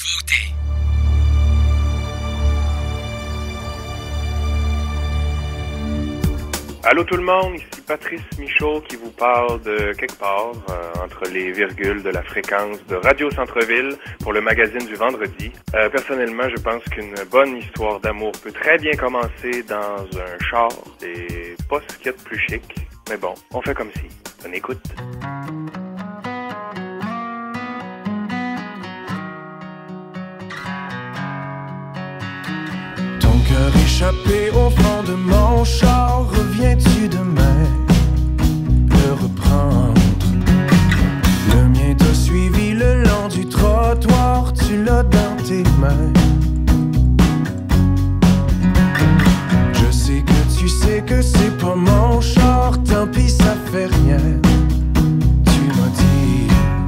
nouveautés. Allô tout le monde, ici Patrice Michaud qui vous parle de quelque part entre les virgules de la fréquence de Radio Centre-Ville pour le magazine du vendredi. Personnellement, je pense qu'une bonne histoire d'amour peut très bien commencer dans un char et pas ce qu'il y a de plus chic. Mais bon, on fait comme si. Bonne écoute. Ton cœur échappé au fond de mon char, reviens-tu demain le reprendre? Le mien t'a suivi le long du trottoir, tu l'as dans tes mains. Je sais que c'est pas mon char, tant pis ça fait rien. Tu m'as dit,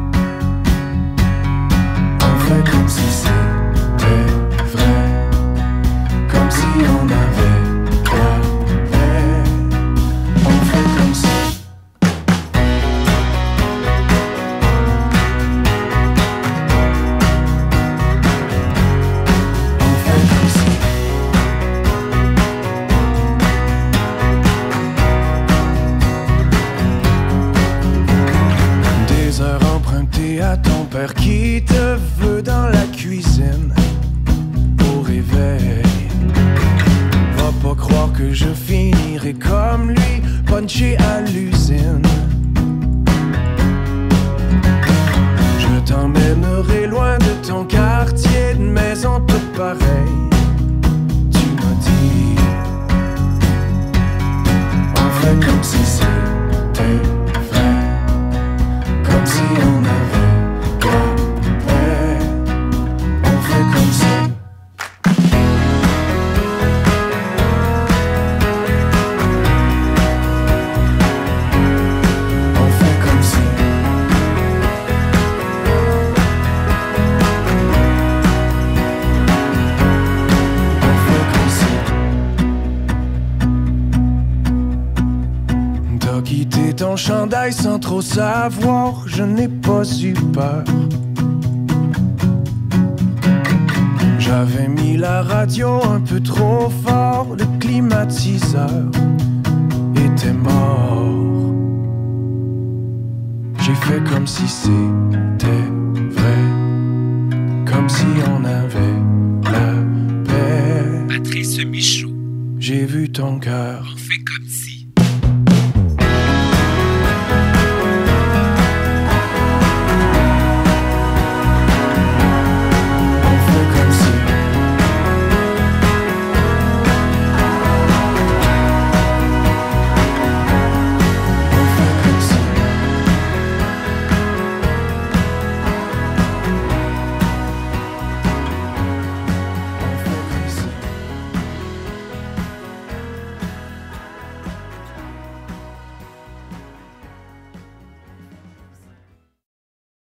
on fait comme si c'était vrai, comme si on avait la paix. On fait comme si. On fait comme si. Des heures empruntées à ton père qui te veut dans la cuisine au réveil. Va pas croire que je finirai comme lui, punché à l'usine. Je t'emmènerai loin de ton quartier, de maison toute pareille. Tu m'as dit, on fait comme si c'était vrai, comme si on avait la paix. On fait comme si. On fait comme si. On fait comme si. T'as quitté ton chandail sans trop savoir, je n'ai pas eu peur. J'avais mis la radio un peu trop fort, le climatiseur était mort. J'ai fait comme si c'était vrai, comme si on avait la paix. Patrice Michaud, J'ai vu ton cœur on fait comme